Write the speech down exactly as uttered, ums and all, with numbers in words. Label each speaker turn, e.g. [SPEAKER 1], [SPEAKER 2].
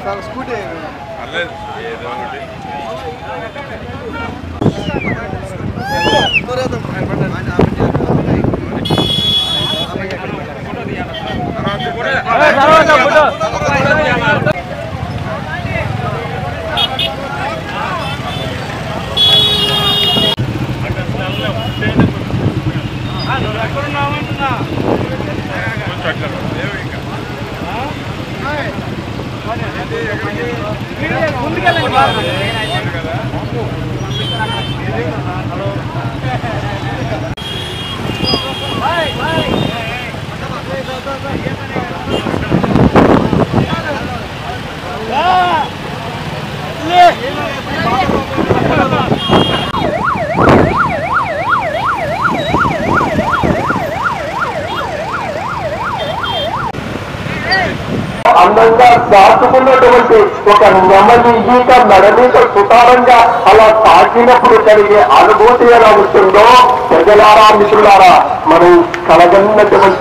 [SPEAKER 1] scooty ఏదో ఒకటి
[SPEAKER 2] అందంగా దాచుకున్నటువంటి ఒక నెమ్మది ఈత నడనీత సుతారంగా అలా తాకినప్పుడు కలిగే అనుభూతి ఎలా ఉంటుందో ప్రజలారా మిత్రులారా మనం కలగన్నటువంటి